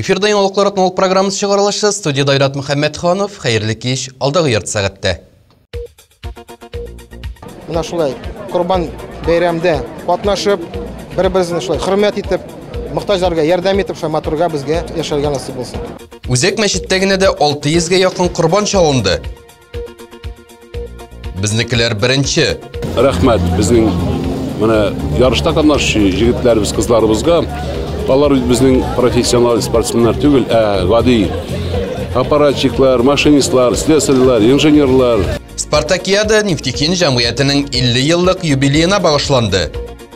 Эфирден олықларатын ол программыз шығарылышы студияда Айрат Мұхаммедханов, хайырлы кеш, алдағы ерт сағатты. Мына шулай Құрбан бәйрәмдә катнашып, бер-берсен шулай хөрмәт итеп, мохтаҗларга ярдәм итеп, шулай матурга безгә яшәргә насыйп булсын. Үзәк мәчеттәгенә дә 600-га якын Құрбан чалынды. Безнекеләр беренче. Рәхмәт безнең менә ярышта катнашучы җегетләребез, кызларыбызга. Алар безнең профессионал спортсменнар түгел, гади аппаратчиклар, машинистлар, слесарьлар, инженерлар. Спартакиада Нефтехим җәмгыятенең 50 еллык юбилеена багышланды.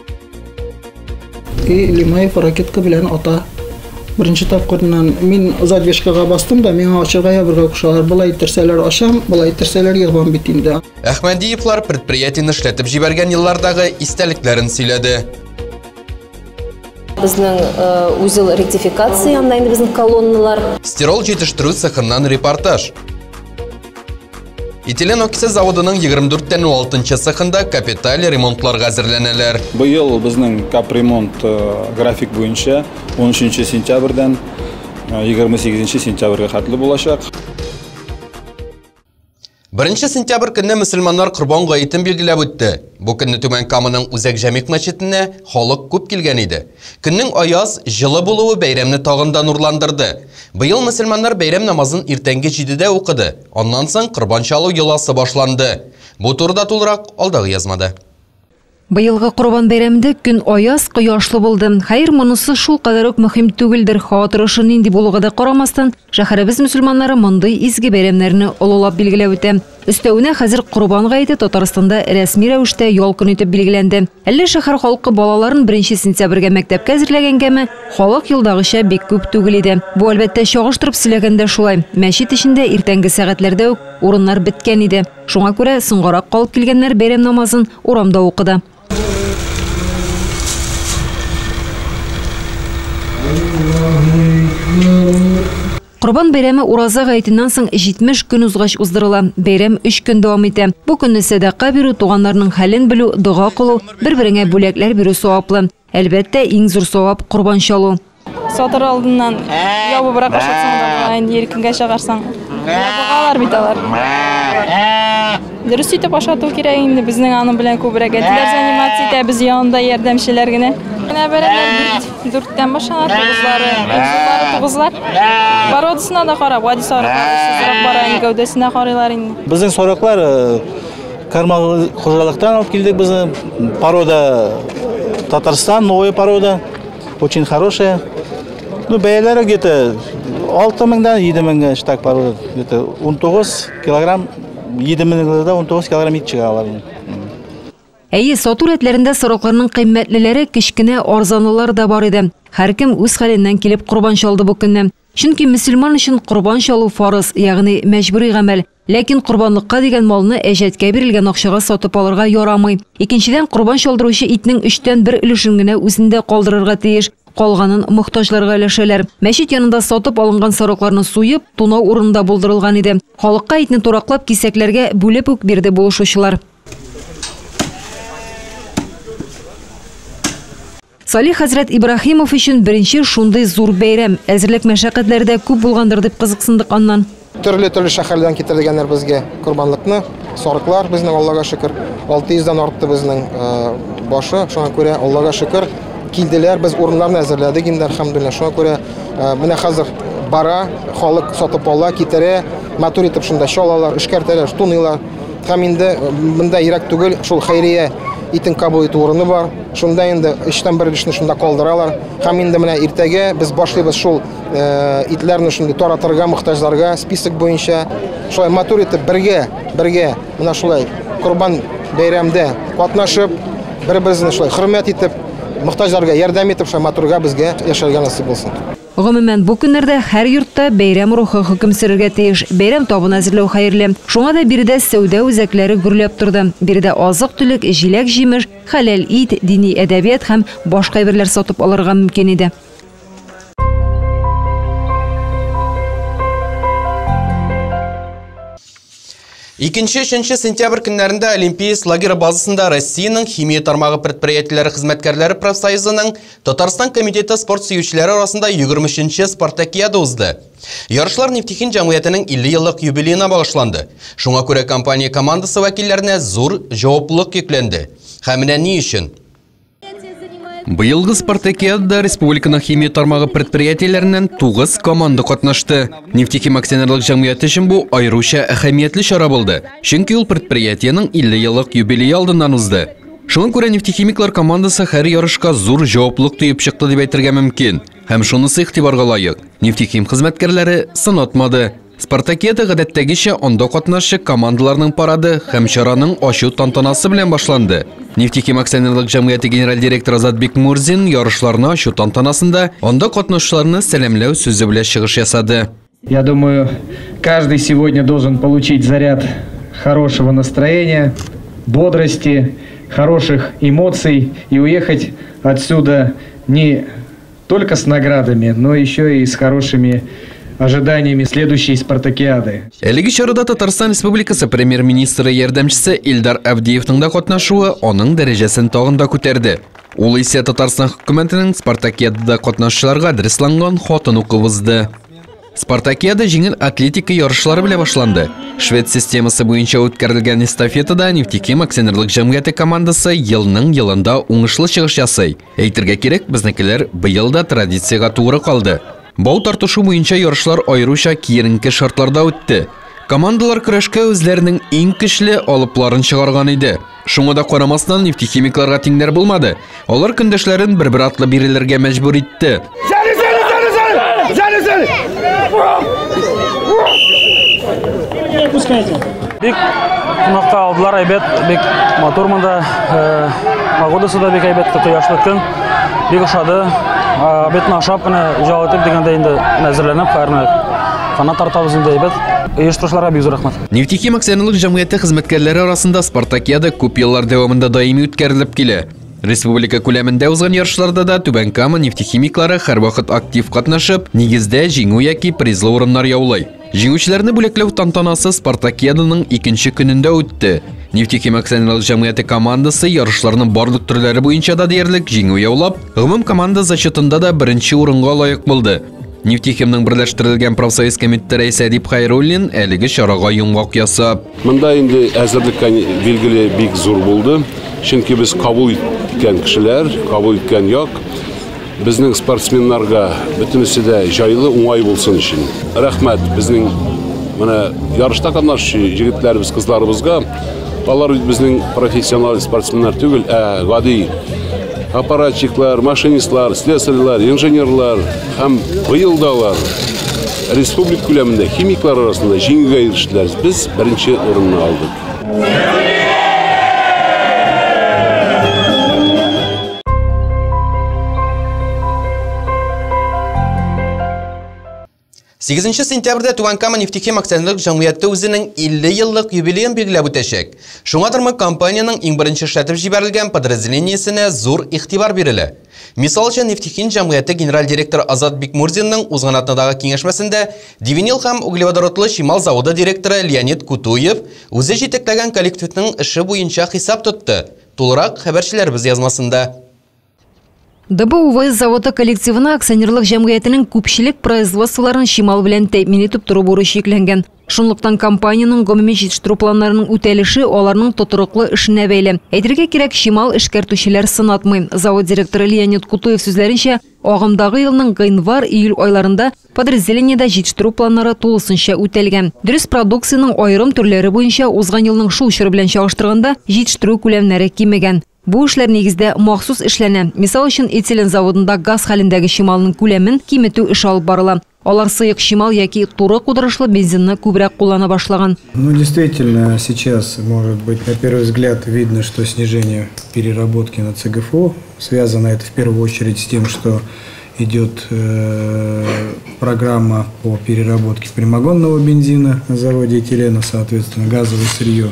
Лимаев ракетка белән ата. Беренче тапкырдан мин задвижкага бастым да, миңа ачырга ябырга кушалар. Булай иттерсәләр ашам, булай иттерсәләр ягам бит инде. Әхмәдиевлар предприятияны эшләтеп җибәргән еллардагы истәлекләрен сөйләде. Безнең үзел ректификация анда инде безнең колонналар. Стирол җитештерү цехыннан репортаж. Этилен окисы заводының 24-6 цехында капиталь ремонтларга әзерләнәләр. Быел безнең капремонт график буенча 13 сентябрьдән 28 сентябрьгә хәтле булачак. 1 сентябрь көнне мөселманнар Корбан гаетен билгеләп үтте. Бу көнне Түмән Каманың Үзәк Җәмигъ мәчетенә халык күп килгән иде. Көннең аяз, җылы булуы бәйрәмне тагын да нурландырды. Быел мөселманнар бәйрәм намазын иртәнге 7-дә укыды. Аннан соң Корбан чалу йоласы башланды. Бу турыда тулырак алдагы язмада. Быелгы Корбан бәйрәмендә көн аяз, кояшлы булды. Хәер, монысы шул кадәр үк мөһим түгелдер. Хатырышы нинди булуга да карамастан, шәһәребез мөселманнары мондый изге бәйрәмнәрне олылап билгеләп үтә. Өстәвенә хәзер Корбан гаете Татарстанда рәсми рәвештә ял көне итеп билгеләнде. Әллә шәһәр халкы балаларын 1 сентябрьгә мәктәпкә әзерләгәнгәме, халык елдагыча бик күп түгел иде. Бу әлбәттә чагыштырып сөйләгәндә шулай. Мәчет эчендә иртәнге сәгатьләрдә үк урыннар беткән иде. Шуңа күрә соңгарак калып килгәннәр бәйрәм намазын урамда укыды. Корбан бәйрәме ураза гаетеннән соң 70 көн узгач уздырыла. Бәйрәм 3 көн дәвам итә. Бу көнне садака бирү, туганнарның хәлен белү, дуга кылу, бер-береңә бүләкләр бирү саваплы. Әлбәттә, иң зур савап Корбан чалу. Сатыр алдыннан ябыбрак ашатсаң да, инде иркенгә чыгарсаң, ябыгалар бит алар. Дөрес итеп ашату кирәк инде, безнең аны белән күбрәк әтиләр занимация итә, без янында ярдәмчеләр генә. Менә бәрәләр 4-тән башлана, 9-лар. Бородысына да карап, гади сарыклар бара, гәүдәсенә карыйлар инде. Безнең сарыклар кармак хуҗалыктан алып килдек, безнең порода Татарстан, новая порода, очень хорошая. Ну, бәяләре где-то 6000-дан 7000-гә штак порода, где-то 19 килограмм, 7000-дә 19 килограмм ит чыга алар. Әйе, сату рәтләрендә сарыкларның кыйммәтлеләре, кечкенә арзанлылар да бар иде. Һәркем үз хәленнән килеп Корбан чалды бу көнне. Чөнки мөселман өчен Корбан чалу фарыз, ягъни мәҗбүри гамәл. Ләкин корбанлыкка дигән малны әҗәткә бирелгән акчага сатып алырга ярамый. Икенчедән, Корбан чалдыручы итнең 3-тән 1 өлешен генә үзендә калдырырга тиеш. Калганын мохтаҗларга өләшәләр. Мәчет янында сатып алынган сарыкларны суеп, тунау урынында булдырылган иде. Халыкка итне тураклап кисәкләргә бүлеп үк бирде булышучылар. Салих хәзрәт Ибрахимов өчен беренче шундый зур бәйрәм. Әзерлек мәшәкатьләре дә күп булгандыр дип кызыксындык аннан. Төрле шәһәрләрдән китергәннәр безгә Корбанлыкны, сарыклар безнең Аллага шөкер 600-дан артты безнең башы. Шуңа күрә Аллага шөкер килделәр, без урыннарны әзерләдек инде, әлхәмдүлилләh. Шуңа күрә менә хәзер бара, халык сатып ала, китерә, матур итеп шунда чалалар, эшкәртәләр, туныйлар. Һәм инде монда ирак түгел, шул хәйрия итен кабул итү урыны бар. Шунда инде 3-тән 1 өлешне шунда калдыралар. Һәм инде менә иртәгә без башлыйбыз шул итләрне шунда таратырга, мохтаҗларга список буенча. Шулай матур итеп бергә менә шулай Корбан бәйрәмдә катнашып, бер-берсен шулай хөрмәт итеп, мохтаҗларга ярдәм итеп, шулай матурга безгә яшәргә насыйп булсын. Гомумән, бу көннәрдә һәр йортта бәйрәм рухы хөкем сөрергә тиеш. Бәйрәм табын әзерләү хәерле. Шуңа да биредә сәүдә үзәкләре гөрләп торды. Биредә азык-төлек, җиләк-җимеш, хәләл ит, дини әдәбият һәм башка әйберләр сатып алырга мөмкин иде. 2-3 сентябрь көннәрендә Олимпиец лагері базасында Россияның химия тармағы предприятиеләре хезмәткәрләре профсоюзының Татарстан комитеты спорт сөючеләре арасында 23-нче спартакиада узды. Ярышлар Нефтехим җәмгыятенең 50 еллык юбилеена багышланды. Шуңа күрә компания командасы вәкилләренә зур җаваплылык йөкләнде. Һәм менә ни өчен? Быелгы спартакиадада республиканың химия тармағы предприятиеләреннән 9 команда катнашты. Нефтехим акционерлык җәмгыяте өчен бу аеруча әһәмиятле чара булды. Чөнки ул предприятиянең 50 еллык юбилее алдыннан узды. Шуңа күрә нефтехимиклар командасы һәр ярышка зур җаваплылык тоеп чыкты дип әйтергә мөмкин. Һәм шунысы игътибарга лаек. Нефтехим хезмәткәрләре сынатмады. Спартакиада гадәттәгечә анда катнашы командаларның парады һәм чараның ачу тантанасы белән башланды. Нефтехим акционерлык җәмгыяте генераль директоры Азатбек Мурзин ярышларны ачу тантанасында анда катнашучыларны сәламләү сүзе белән чыгыш ясады. Я думаю, каждый сегодня должен получить заряд хорошего настроения, бодрости, хороших эмоций и уехать отсюда не только с наградами, но еще и с хорошими ожиданиями следующей спартакиады. Әлеге чарада Татарстан Республикасы премьер-министры ярдәмчесе Илдар Авдеевның да катнашуы аның дәрәҗәсен тагын да күтәрде. Ул исә Татарстан хөкүмәтенең спартакиадада катнашучыларга адресланган хатын укып узды. Спартакиада җиңел атлетика ярышлары белән башланды. Швед системасы буенча үткәрелгән эстафетада Нефтехим акционерлык җәмгыяте командасы елның елында уңышлы чыгыш ясый. Әйтергә кирәк, безнекеләр быел да традициягә туры калды. Бау тартышу буенча ярышлар аеруча киеренке шартларда үтте. Командалар көрәшкә үзләренең иң көчле алыпларын чыгарган иде. Шуңа да карамастан нефтехимикларга тиңнәр булмады. Алар көндәшләрен бер-бер атлы бирелергә мәҗбүр итте. Бик кунакта алдылар әйбәт, бик матур монда. Погодасы да бик әйбәт, кояшлы көн. Бик ошады. Бетне ашап, җал итеп дигәндә инде әзерләнеп, канат тартабыз инде әйбәт. Оештыручыларга бик зур рәхмәт. Нефтехим акционерлык җәмгыяте хезмәткәрләре арасында спартакиада күп еллар дәвамында даими үткәрелеп килә. Республика күләмендә узган ярышларда да Түбән Кама нефтехимиклары һәрвакыт актив катнашып, нигездә җиңү яки призлы урыннар яулый. Җиңүчеләрне бүләкләү тантанасы спартакиаданың 2нче көнендә үтте. Нефтехим акционерлык җәмгыяте командасы ярышларның барлык төрләре буенча да диярлек җиңү яулап, гомум команда зачетында да 1нче урынга лаек булды. Нефтехимның берләштерелгән профсоюз комитеты рәисе Әдип Хайруллин әлеге чарага йомгак ясап. Монда инде әзерлеккә билгеле бик зур булды. Чөнки без кабул иткән кешеләр, кабул иткән як, безнең спортсменнарга бөтенесе дә җайлы, уңай булсын өчен. Рәхмәт безнең менә ярышта катнашучы җегетләребез, кызларыбызга. Алар безнең профессиональ спортсменнар түгел, гади аппаратчиклар, машинистлар, слесарьлар, инженерлар һәм быел да алар республика күләмендә химиклар арасында җиңүгә ирештеләр. Без 1нче урынны алдык. 8 сентябрьдә Түбән Кама нефтехим акционерлык җәмгыяте үзенең 50 еллык юбилеен билгеләп үтәчәк. Шуңадырмы компаниянең иң беренче эшләтеп җибәрелгән подразделениесенә зур игътибар бирелә. Мисалча, нефтехим җәмгыяте генераль директоры Азатбек Мурзинның узган атнадагы киңәшмәсендә Дивинил һәм углеводородлы Шимал заводы директоры Леонид Кутуев үзе җитәкләгән коллективның эше буенча хисап тотты. Тулырак хәбәрчеләребез язмасында. ДБУВ заводы коллективына акционерлык җәмгыятенең күпчелек производстволарын Шимал белән тәэмин итеп тору бурычы йөкләнгән. Шунлыктан компаниянең гомуми җитештерү планнарының үтәлеше аларның тотрыклы эшенә бәйле. Әйтергә кирәк, Шимал эшкәртүчеләр сынатмый. Завод директоры Леонид Кутуев сүзләренчә, агымдагы елның гыйнвар-июль айларында подразделениедә җитештерү планнары тулысынча үтәлгән. Дөрес продукцияның аерым төрләре буенча узган елның шул чоры белән чагыштырганда җитештерү күләмнәре кимегән. Бу эшләр нигездә махсус эшләнә. Мисал өчен этилен заводында газ хәлендәге Шималның күләмен киметү эше алып барыла. Алар сыек Шимал яки туры кудырышлы бензинны күбрәк куллана башлаган. Ну, действительно, сейчас, может быть, на первый взгляд видно, что снижение переработки на ЦГФО связано это в первую очередь с тем, что идет программа по переработке прямогонного бензина на заводе этилена, соответственно, газовое сырье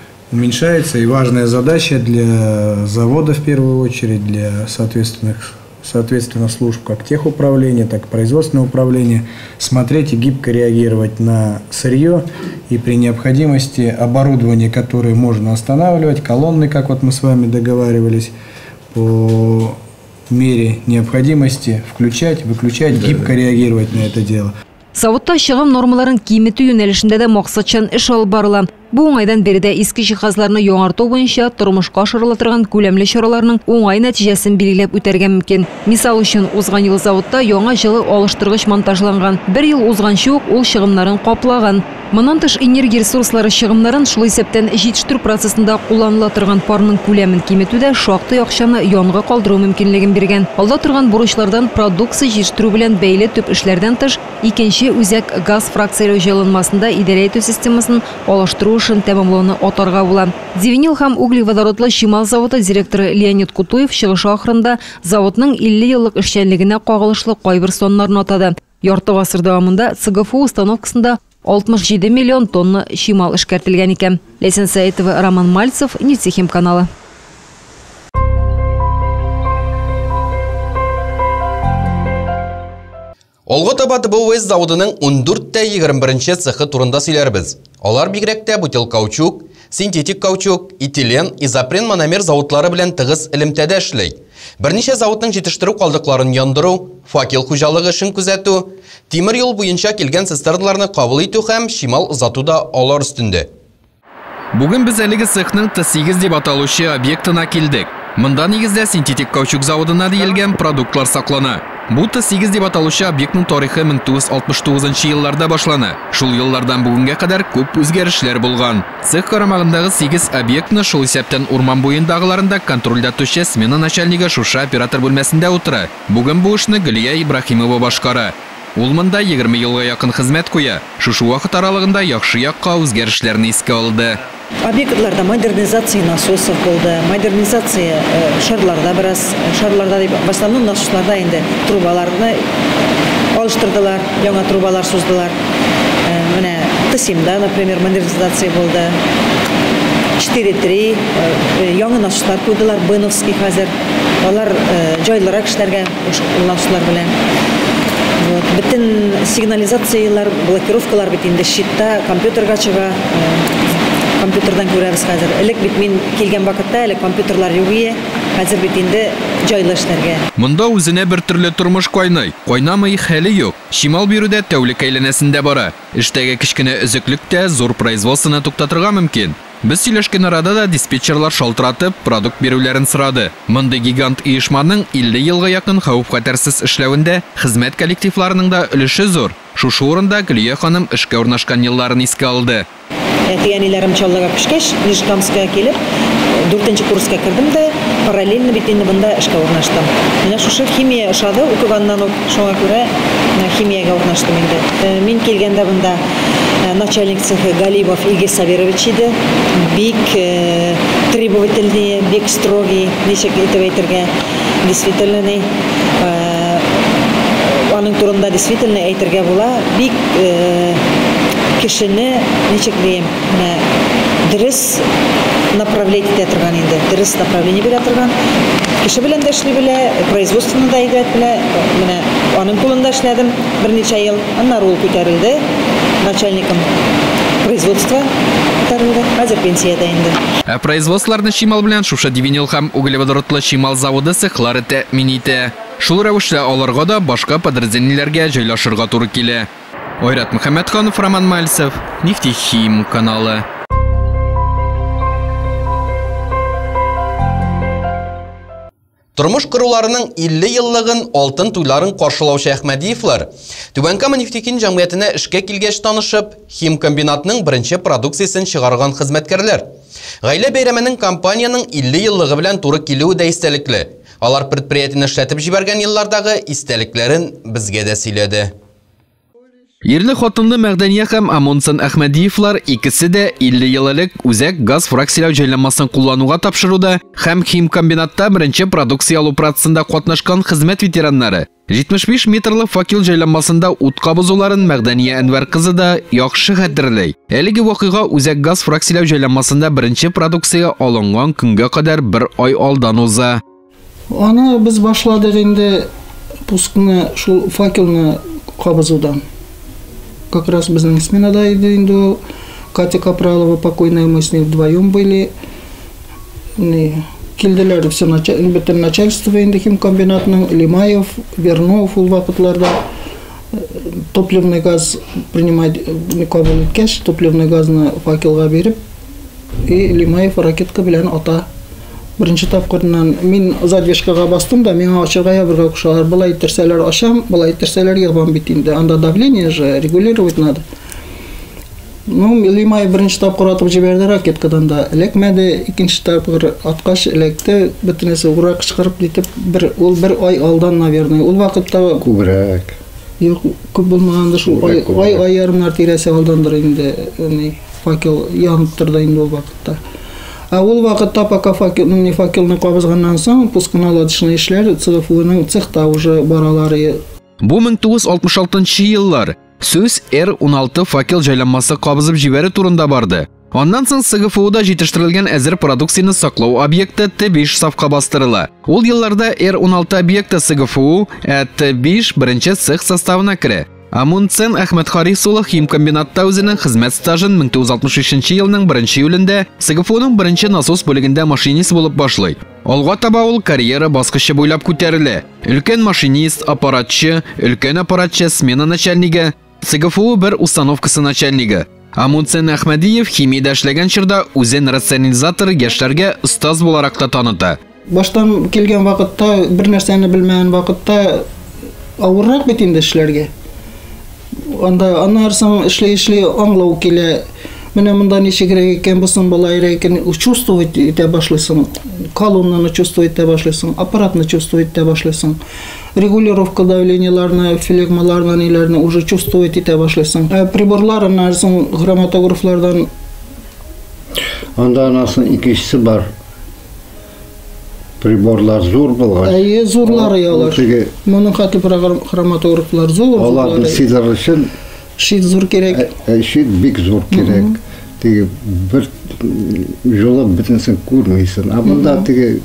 уменьшается. И важная задача для завода, в первую очередь, для соответственных соответственно, служб как техуправления, так и производственного управления, смотреть и гибко реагировать на сырье и при необходимости оборудование, которое можно останавливать, колонны, как вот мы с вами договаривались, по мере необходимости включать, выключать, гибко реагировать на это дело. Заводта шығым нормаларын киметі юнелішінде де мақсатчан іш алып барыла. Бұл оңайдан беріде ескі жиһазларны яңарту бойынша тұрмышқа ашырылатырған көлемлі шараларның оңай нәтижесін белгілеп үтәргә мөмкин. Мисал үшін, узган ел заводта яңа жылы алыштыргыч монтажланган. Бір ел узганчы ук ул шығымнарын каплаган. Моннан тыш энергия ресурслары шығымнарын шул исәптән җитештерү процессында кулланыла торган парның күләмен киметүдә шактый акчаны янга калдыру мөмкинлеген биргән. Алда торган бурычлардан продукция җитештерү белән бәйле төп эшләрдән тыш, икенче үзәк газ фракцияләү җайланмасында идарә итү системасын алыштыру эшен тәмамлауны атарга була. Дивинил һәм углеводородлы Шимал заводы директоры Леонид Кутуев чыгыш ахырында заводның 50 еллык эшчәнлегенә кагылышлы кайбер соннарны атады. Ярты гасыр дәвамында ЦГФУ установкасында 67 миллион тонна Шимал эшкәртелгән икән. Ләйсән Сәетова, Роман Мальцев, Нефтехим каналы. Олғы табаты БУС заводының 14-21 цехы турында сөйләрбез. Алар бигрәктә бутил каучук, синтетик каучук, этилен, изопрен мономер заводлары белән тыгыз элемтәдә эшләй. Берничә заводның җитештерү калдыкларын яндыру, факел хуҗалыгы эшен күзәтү, тимер юл буенча килгән цистерналарны кабул итү һәм шимал озату да алар өстендә. Бүген без әлеге цехның Т8 дип аталучы объектына килдек. Монда нигездә синтетик каучук заводына диелгән продуктлар саклана. Бу Т8 дип аталучы объектның тарихы 1969 елларда башлана. Шул еллардан бүгенгә кадәр күп үзгәрешләр булган. Цех карамагындагы 8 объектны шул исәптән урман буендагыларында контрольдә төшә смена начальнигы шуша оператор бүлмәсендә утыра. Бүген бу эшне Гөлия Ибрахимова башкара. Ул монда 20 елга якын хезмәт куя. Шушы вакыт аралыгында яхшы якка үзгәрешләрне искә алды. Объектларда модернизация насосов болды, модернизация шарларда biraz, шарларда в основном насосларда инде трубаларны алыштырдылар, яңа трубалар суздылар. Менә Т7-да, например, модернизация болды. 4-3 яңа насослар куйдылар, Быновский хәзер. Алар җайлырак эшләргә насослар белән. Bütün сигнализациялар, блокировкалар бит инде щитта, компьютерга чыга. Компьютердан күрәбез хәзер. Элек бит мин килгән вакытта әле компьютерлар юк иде. Хәзер бит инде җайлы эшләргә. Монда үзенә бер төрле тормыш кайный. Кайнамый хәле юк. Шимал бирүдә тәүлек әйләнәсендә бара. Эштәге кичкенә өзеклек тә зур производствоны туктатырга мөмкин. Без сөйләшкән арада да диспетчерлар шалтыратып продукт бирүләрен сорады. Монда гигант оешманың 50 елга якын хәвеф-хәтәрсез эшләвендә хезмәт коллективларының да өлеше зур. Шушы урында Гөлия ханым эшкә урнашкан елларын искә алды. Әтиәниләрем Чаллыга пешкәч, Нижкамскка килеп, 4-нче курска кирдем дә, параллельно бит инде монда эшкә урнаштым. Менә шушы химия ошады, укыганнан ук, шуңа күрә химиягә урнаштым инде. Мин килгәндә монда начальник цеха Галибов Игорь Саверович иде. Бик требовательный, бик строгий, ничек итеп әйтергә, действительно, аның турында действительно әйтергә була, бик кешене ничек дiyeyim, дөрес направление итә торган инде, дөрес направление бирә торган. Кеше белән дә эшли белә, производствоны да идарә белә. Менә аның кулында эшләдем берничә ел, аннары ул күтәрелде, начальником производства күтәрелде, хәзер пенсиядә инде. Ә производстволарны Шимал белән шушы Дивинил һәм углеводородлы Шимал заводы цехлары тәэмин итә. Шул рәвештә аларга да башка подразделениеләргә җайлашырга туры килә. Ойрат Мөхәммәтханов, Роман Мальцев, Нефтехим каналы. Тормыш кыруларының 50 еллыгын алтын туйларын каршылаучы Әхмәдиевлар Түбән Кама нефтехим җәмгыятенә эшкә килгәч танышып, хим комбинатының беренче продукциясын чыгарган хезмәткәрләр. Гаилә бәйрәменең компаниянең 50 еллыгы белән туры килүе дә истәлекле. Алар предприятияне эшләтеп җибәргән еллардагы истәлекләрен безгә дә сөйләде. Ирле хатынлы Мәгъдәния һәм Амонсон Әхмәдиевлар икесе дә 50 ел элек үзәк газ фракцияләү җайланмасын куллануга тапшыруда һәм хим комбинатта беренче продукция алу процессында катнашкан хезмәт ветераннары. 75 метрлы факел җайланмасында ут кабызуларын Мәгъдәния Әнвәр кызы да яхшы хәтерләй. Әлеге вакыйга үзәк газ фракцияләү җайланмасында беренче продукция алынган көнгә кадәр 1 ай алдан уза. Аны біз башладық енді пускны шул факелны қабызудан. Как раз біздің сменада еді енді Катя Капралова покойная, мы с ней вдвоем были. Келділер все начальство енді химкомбинатының, Лимаев, Вернов ул вақытларда топливный газ принимать кабыл еткеш, топливный газны факелға беріп, и Лимаев ракетка білән ата. Бірінші тапқырынан мен задвешкаға бастым да, мен ашырға ябырға құшалар, бұлай терселер ашам, бұлай терселер еғбан битінде. Анда давление же регулировать надо. Ну, Лимаев бірінші тапқыр атып жіберді ракеткадан да. Элекмәді, екінші тапқыр атқаш электі, бітінесі ұрақ шығарып детіп, ол бір ай алдан, наверное. Ол вақытта... Көбірәк. Көп болмағанды шул ай ярымнар тирәсе алдандыр енді факел янып тұрды енді ол вақытта. Ол вақытта пока факелны қабызғаннан соң, пусканаладышны ішлер ЦФУ-ның цехта уже баралары. Бу 1966 еллар сөз Р-16 факел жайланмасы қабызып жібері турында барды. Ondan soң СГФУ-да жетіштірілген әзір продукцияны сақлау объекті Т-5 сafqa бастырыла. Ол елларда Р-16 объекті СГФУ Т-5 бірінші цех составына кірі. Амунцен Ахмет Харисулы химкомбинатта өзінің қызмет стажын 1963 елінің 1 июлінде СГФУ-ның 1-ші насос бөлігінде машинист болып башлай. Алға таба ол карьера басқышы бойлап көтерілі. Үлкен машинист, аппаратчы, смена начальнигі, СГФУ бір установкасы начальнигі. Амунцен Ахмадиев химияда эшләгән чорда үзен рационализатор яшьләргә ұстаз буларак та таныта. Баштан келген вакытта, бер нәрсәне белмәгән вакытта авыррак бит инде эшләргә. Анда аннарсан эшләй аңлау килә. Менә монда ничегрәк икән, бусын балайрак икән, чувствовать итә башлыйсың. Колоннаны чувствовать итә башлыйсың, аппаратны чувствовать итә башлыйсың. Регулировка давленияларны, флегмаларны, ниләрне уже чувствовать итә башлыйсың. Приборларны соң хроматографлардан анда анасын икенчесе бар. Приборлар зур булган. Зурлары ялар. Моның хаты хроматографлар зур. Аларны сыйлар өчен шит зур керек. Шит бик зур керек. Теге бер жолы битенсен күрмәйсен. А монда теге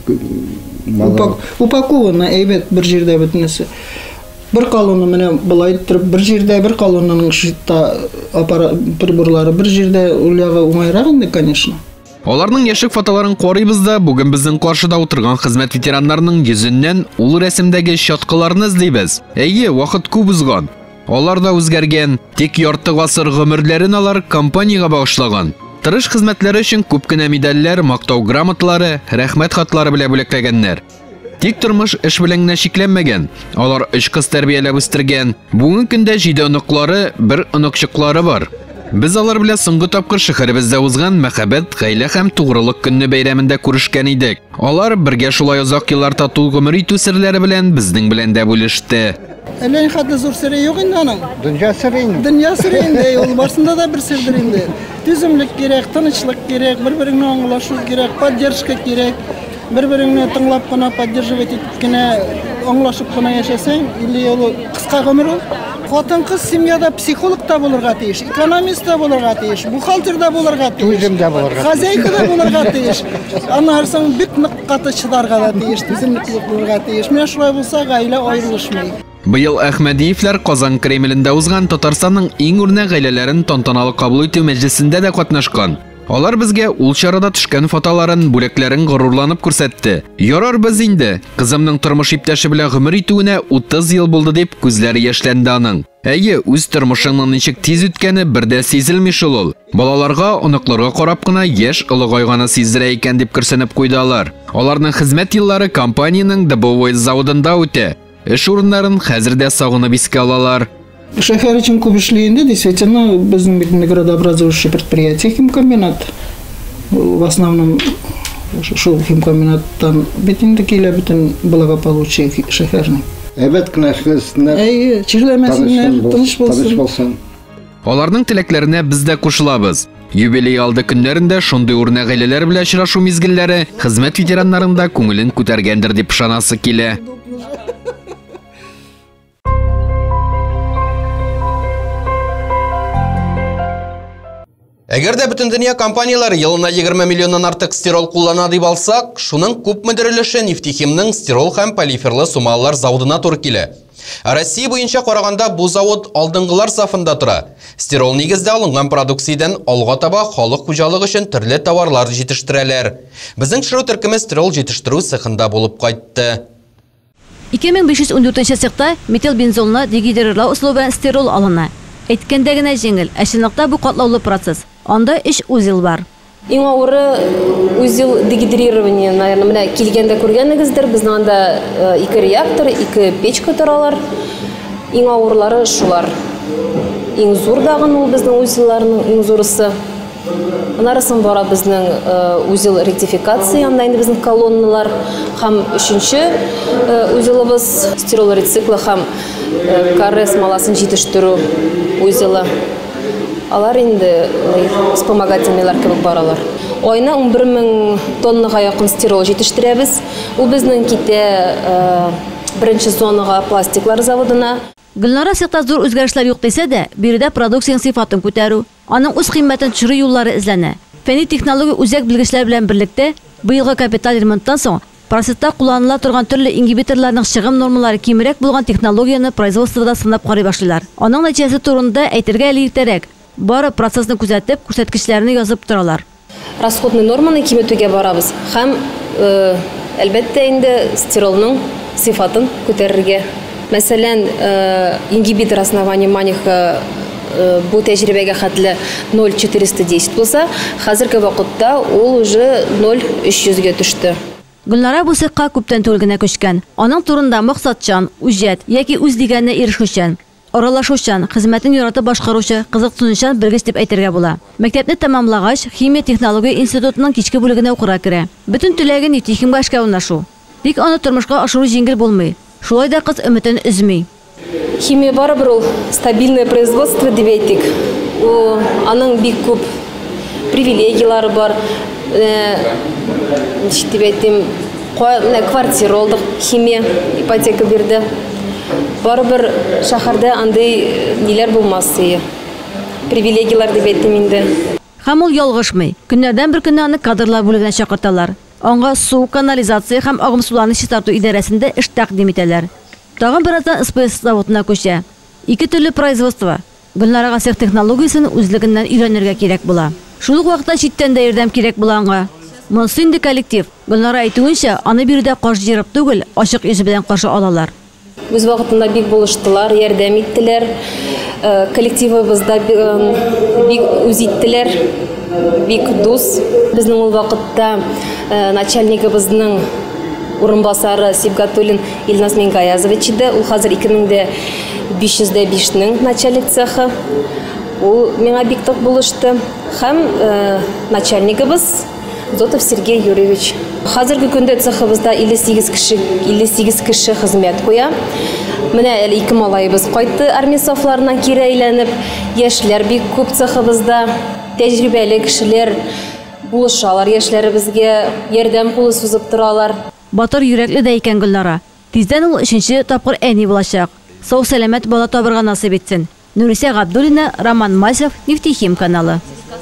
упакованы әйбәт бер җирдә битенсе. Бер колонна менә булай итеп бер җирдә бер колоннаның шитта аппарат приборлары бер җирдә ул ягы уңайрак инде, конечно. Аларның яшек фотоларын карыйбыз да, бүген безнең каршыда утырган хезмәт ветераннарының йөзеннән ул рәсемдәге шаткаларны эзлибез. Әйе, вакыт күп узган. Алар да үзгәргән, тик ярты гасыр гомерләрен алар компанияга багышлаган. Тырыш хезмәтләре өчен күп кенә медальләр, мактау грамоталары, рәхмәт хатлары белән бүләкләгәннәр. Тик тормыш эш белән генә шикләнмәгән. Алар 3 кыз тәрбияләп үстергән. Бүгенге көндә 7 оныклары, 1 оныкчыклары бар. Biz алар белән соңгы тапкыр шәһәребездә узган мәхәббәт, гаилә һәм тугрылык көнне бәйрәмендә күрешкән идек. Алар бергә шулай озак еллар тату гомер итү серләре белән безнең белән дә бүлеште. Әллә хәтле зур сире юк инде аның. Дөнья сире инде. Дөнья сире инде, ул барсында да бер сирдер инде. Түземлек кирәк, тынычлык кирәк, бер-береңне аңлашу кирәк, поддержка кирәк. Бер-береңне тыңлап кына поддерживать итеп кенә аңлашып кына яшәсәң, или ул кыска гомер ул. Хатын-кыз семьяда психолог та булырга тиеш, экономист та булырга тиеш, бухгалтер да булырга тиеш, хозяйка да булырга тиеш. Аннан бик нык каты чыдарга да тиеш, түземлекле булырга тиеш. Менә шулай булса, гаилә аерылышмый. Быел Әхмәдиевләр Казан Кремлендә узган Татарстанның иң үрнәк гаиләләрен тантаналы кабул итү мәҗлесендә дә катнашкан. Алар безгә ул чарада төшкән фотоларын, бүләкләрен горурланып күрсәтте. Ярар без инде, кызымның тормыш иптәше белән гомер итүенә 30 ел булды дип күзләре яшьләнде аның. Әйе, үз тормышының ничек тиз үткәне бердә сизелми шул ул. Балаларга, оныкларга карап кына яшь ылыгайганы сиздерә икән дип күрсенеп куйдылар. Аларның хезмәт еллары компаниянең ДБО заводында үтә. Эш урыннарын хәзердә сагынып искә алалар. Шәһәр өчен күп эшләнде, действительно, безнең бит градообразующий предприятие химкомбинат. В основном шул химкомбинаттан бит инде килә бөтен благополучие шәһәрнең. Әйбәт кенә эшләсеннәр. Әйе, чирләмәсеннәр, тыныч булсын. Аларның теләкләренә без дә кушылабыз. Юбилей алды көннәрендә шундый үрнәк гаиләләр белән очрашу мизгелләре хезмәт ветераннарында күңелен күтәргәндер дип ышанасы килә. Әгер дә бүтін дөнья компаниялары елына 20 миллионнан артык стирол куллана дип алсак, шуның күпмедер өлеше Нефтехимның стирол һәм полиферлы сумалар заводына туры килә. Россия буенча караганда бу завод алдынгылар сафында тора. Стирол нигездә алынган продукциядән алга таба халык хуҗалыгы өчен төрле товарлар җитештерәләр. Безнең шыру төркеме стирол җитештерү цехында булып кайтты. 2514 цехта метил бензолны дегидрировлау условия стирол алына. Әйткәндә генә җиңел, әченлектә бу катлаулы процесс. Анда 3 узел бар. Иң авыры узел дегидрирование, наверное, менә килгәндә күргәнегездер. Безнең анда 2 реактор, 2 печка торалар. Иң авырлары шулар. Иң зур дагын ул безнең узелларның иң зурысы. Анарысын бара безнең узел ректификация, анда инде безнең колонналар һәм 3нче узелыбыз стирол рециклы һәм каре смоласын җитештерү узелы. Алар инде вспомогательныйлар кебек баралар. Айна 11,000 тоннага якын стирол җитештерәбез. Ул безнең китә беренче зонага пластиклар заводына. Гөлнара цехта зур үзгәрешләр юк дисә дә, биредә продукцияның сыйфатын күтәрү, аның үз кыйммәтен төшерү юллары эзләнә. Фәнни технология үзәк белгечләр белән берлектә быелгы капиталь ремонттан соң процесста кулланыла торган төрле ингибиторларның чыгым нормалары кимерәк булган технологияны производствода сынап карый башлыйлар. Аның нәтиҗәсе турында әйтергә әле иртәрәк. Бары процессны күзәтеп, күрсәткечләрне язып торалар. Расходный норманы киметүгә барабыз һәм әлбәттә инде стиролның сыйфатын күтәрергә. Мәсәлән, ингибитор основания маниха бу тәҗрибәгә хәтле 0,410 булса, хәзерге вакытта ул уже 0,300-гә төште. Гөлнара бу цехка күптән түгел генә күчкән. Аның турында максатчан, үҗәт яки үз дигәненә ирешүчән, аралашучан, хезмәтен яратып башкаручы, кызыксынучан белгеч дип әйтергә була. Мәктәпне тәмамлагач, химия технология институтының кичке бүлегенә укырга керә. Бөтен теләге Нефтехимга эшкә урнашу. Тик аны тормышка ашыру җиңел булмый. Шулай да кыз өметен өзми. Химия барыбер ул стабильное производство дип әйтик. Аның бик күп привилегиялары бар. Дип әйтим, квартира алдык, химия ипотека бирде. Барыбер шәһәрдә андый ниләр булмасы. Привилегиялар дип әйтим инде. Һәм ул ялгышмый. Көннәрдән бер көнне аны кадрлар бүлегенә чакырталар. Аңа су, канализация һәм агым суларны чистарту идарәсендә эш тәкъдим итәләр. Тагын бераздан СПС заводына күчә. 2 төрле производство. Гөлнарага цех технологиясын үзлегеннән өйрәнергә кирәк була. Шул ук вакытта читтән дә ярдәм кирәк була аңа. Монысы инде коллектив. Гөлнара әйтүенчә, аны биредә каш җырып түгел, ачык йөз белән каршы алалар. Үз вакытында бик булыштылар, ярдәм иттеләр. Коллективыбызда бик үз иттеләр. Бик дус. Безнең ул вакытта начальнигыбызның урынбасары Сибгатуллин Илназ Менгаязович иде. Ул хәзер 2505-нең начальник цехы. Ул миңа бик тык булышты. Һәм начальнигыбыз Зотов Сергей Юрьевич. Хәзерге көндә цехыбызда 58 кеше хезмәт куя. Менә әле 2 малайыбыз кайтты армия сафларыннан кире әйләнеп. Яшьләр бик күп цехыбызда. Тәҗрибәле кешеләр булышалар, яшьләребезгә ярдәм кулы сузып торалар. Батыр йөрәкле дә икән Гөлнара. Тиздән ул 3нче тапкыр әни булачак. Сау-сәламәт бала табырга насыйп итсен. Нурисә Габдуллина, Роман Масев, Нефтехим каналы.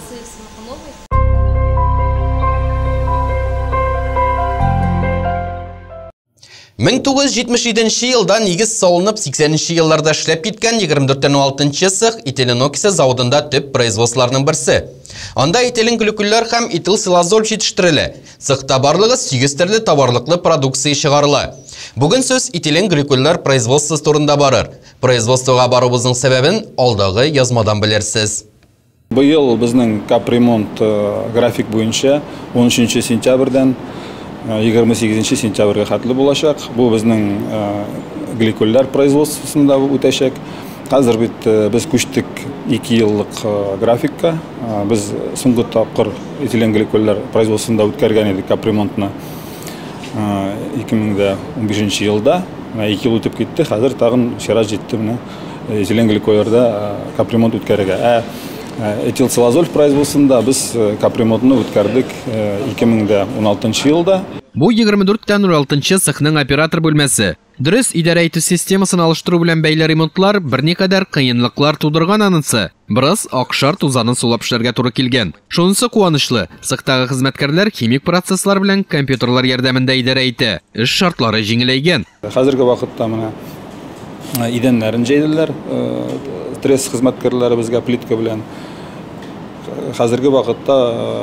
Мен 1977 елда нигез салынып 80-нче елларда эшләп киткән 24-6 цех Ителенокиса заводында төп производстволарның берсе. Анда этилен гликольләр һәм этил силазол җитештерелә. Цехта барлыгы 8 төрле товарлыклы продукция чыгарыла. Бүген сүз этилен гликольләр производствосы турында барыр. Производствога барыбызның сәбәбен алдагы язмадан белерсез. Быел безнең капремонт график буенча 13 сентябрьдән 28 сентябрьгә хәтле булачак. Бу безнең гликольләр производствосында үтәчәк. Хәзер бит без күчтек 2 еллык графикка. Без соңгы тапкыр этилен гликольләр производствосында үткәргән идек капремонтны 2015 елда. 2 ел үтеп китте. Хәзер тагын чират җитте менә этилен гликольләрдә капремонт үткәрергә. Этил силазол производствосында без капремонтны үткәрдек 2016 елда. Бу 24-06 цехның оператор бүлмәсе. Дөрес идарә итү системасын алыштыру белән бәйле ремонтлар берникадәр кыенлыклар тудырган анысы. Бераз акшар тузаны сулап эшләргә туры килгән. Шунысы куанычлы. Цехтагы хезмәткәрләр химик процесслар белән компьютерлар ярдәмендә идарә итә. Эш шартлары җиңеләйгән. Хәзерге вакытта менә идәннәрен җәйделәр. Стресс хезмәткәрләре безгә плитка белән. Хәзерге вакытта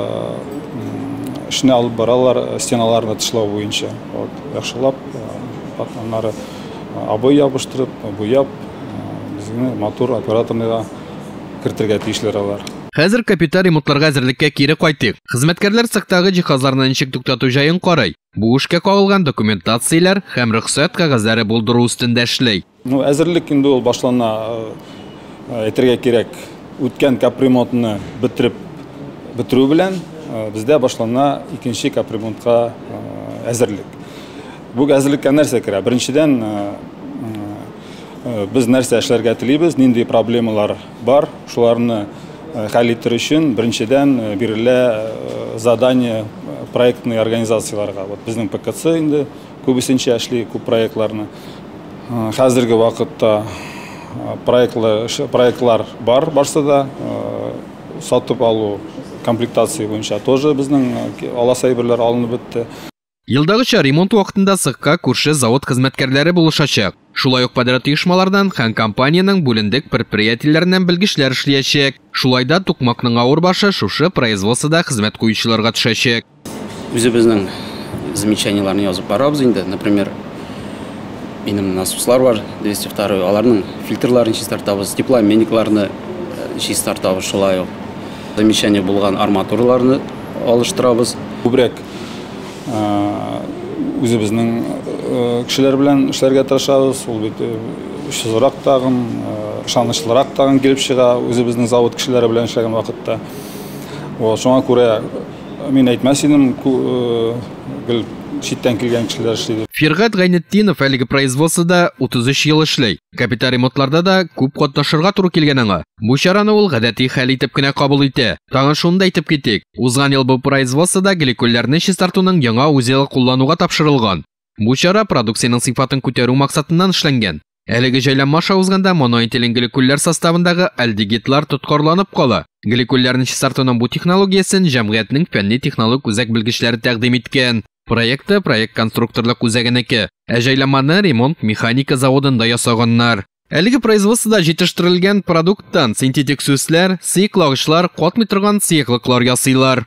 эшне алып баралар стеналарны тышлау буенча. Яхшылап, аннары обой ябыштырып, буяп, безне мотор операторныйга кертергә тиешләр алар. Хәзер капиталь ремонтларга әзерлеккә кире кайтыйк. Хезмәткәрләр цехтагы җиһазларны ничек туктату җаен карый. Бу эшкә кагылган документацияләр һәм рөхсәт кәгазьләре булдыру өстендә эшләй. Әзерлек инде ул башлана, әйтергә кирәк. Үткән капремонтны бетерү белән бездә башлана икенче капремонтка әзерлек. Бу әзерлеккә нәрсә керә? Беренчедән без нәрсә эшләргә телибез, нинди проблемалар бар, шуларны хәл итер өчен беренчедән бирелә задание проектный организацияларга. Вот безнең ПКЦ инде күбесенчә эшли күп проектларны. Хәзерге вакытта проектлар бар, барса да сатып алу комплектация буенча тоже безнең алас әйберләр алынып бетте. Елдагыча ремонт вакытында цехка күрше завод хезмәткәрләре булышачак. Шулай ук подряд оешмалардан һәм компаниянең бүлендек предприятиеләреннән белгечләр эшләячәк. Шулай да тукмакның авыр башы шушы производствода хезмәт куючыларга төшәчәк. Үзебезнең замечаниеларны язып барабыз инде. Например, минем насослар бар, 202, аларның фильтрларын чистартабыз, теплообменникларны чистартабыз, шулай ук замечание булган арматураларны алыштырабыз. Күбрәк үзебезнең кешеләр белән эшләргә тырышабыз. Ул бит ышызрак тагын, ышанычлырак тагын килеп чыга үзебезнең завод кешеләре белән эшләгән вакытта. Шуңа күрә мин әйтмәс идем, читтән килгән кешеләр эшли. Фиргат Гайнетдинов әлеге производствода 33 ел эшләй. Капиталь ремонтларда да күп катнашырга туры килгән аңа. Бу чараны ул гадәти хәл итеп кенә кабул итә. Тагын шунда әйтеп китик. Узган ел бу производствода гликольләрне чистартуның яңа үзеле куллануга тапшырылган. Бу чара продукциянең сыйфатын күтәрү максатыннан эшләнгән. Әлеге җайланма узганда моноэтилен гликольләр составындагы альдегидлар тоткарланып кала. Гликольләрне чистартуның бу технологиясын җәмгыятьнең фәнни технолог үзәк белгечләре тәкъдим иткән. Проект конструкторлык үзәгенеке. Җайланманы ремонт механика заводында ясаганнар. Әлеге производствода җитештерелгән продукттан синтетик сүсләр, сыйклагычлар, катмый торган сыйклыклар ясыйлар.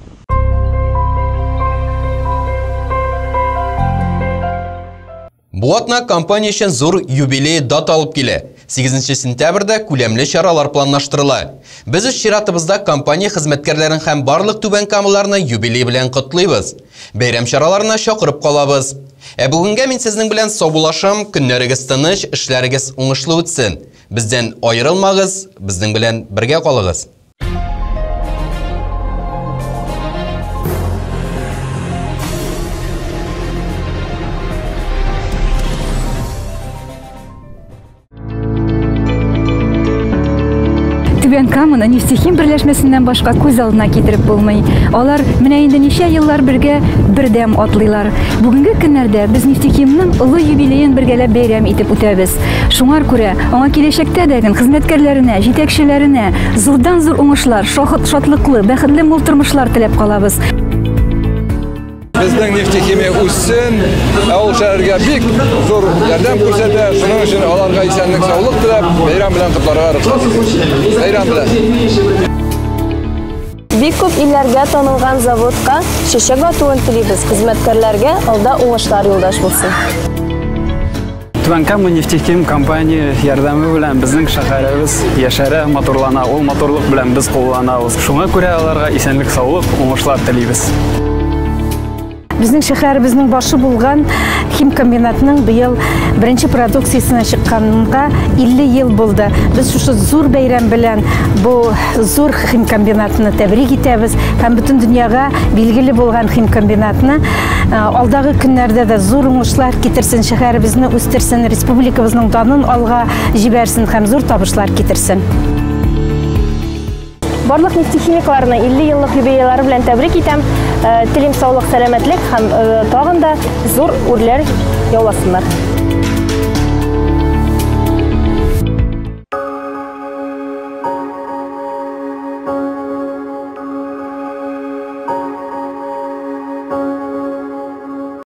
Бу атна компания өчен зур юбилей дата алып килә. 8 сентябрьдә күләмле чаралар планлаштырыла. Без үз чиратыбызда компания хезмәткәрләрен һәм барлык түбән камаларны юбилей белән котлыйбыз. Бәйрәм чараларына чакырып калабыз. Бүгенгә мин сезнең белән саубулашам, көннәрегез тыныч, эшләрегез уңышлы үтсен. Бездән аерылмагыз, безнең белән бергә калыгыз. Түбән Каманы нефтехим берләшмәсеннән башка күз алдына китереп булмый. Алар менә инде ничә еллар бергә бердәм атлыйлар. Бүгенге көннәрдә без нефтехимның олы юбилеен бергәләп бәйрәм итеп үтәбез. Шуңар күрә аңа киләчәктә дә хезмәткәрләренә, җитәкчеләренә зурдан-зур уңышлар, шатлыклы, бәхетле мул тормышлар теләп калабыз. Безнең нефтехимия үссен, ул шәһәргә бик зур ярдәм күрсәтә. Шуның өчен аларга исәнлек, саулык теләп, бәйрәм белән котларга рөхсәт. Бәйрәм белән. Бик күп илләргә танылган заводка чәчәк атуын телибез. Хезмәткәрләргә алда уңышлар юлдаш булсын. Түбән Кама нефтехим компания ярдәме белән безнең шәһәребез яшәрә, моторлана. Ул моторлык белән без кулланабыз. Шуңа күрә аларга исәнлек, саулык, уңышлар телибез. Безнең шәһәребезнең башы булган хим комбинатының быел беренче продукциясына чыкканга 50 ел булды. Без шушы зур бәйрәм белән бу зур хим комбинатны тәбрик итәбез һәм бөтен дөньяга билгеле булган хим комбинатны алдагы көннәрдә дә зур уңышлар китерсен, шәһәребезне үстерсен, республикабызның данын алга җибәрсен һәм зур табышлар китерсен. Барлык нефтехимикларны 50 еллык юбилейлары белән тәбрик итәм. Телем саулык, сәламәтлек һәм тагын да зур үрләр яуласыннар.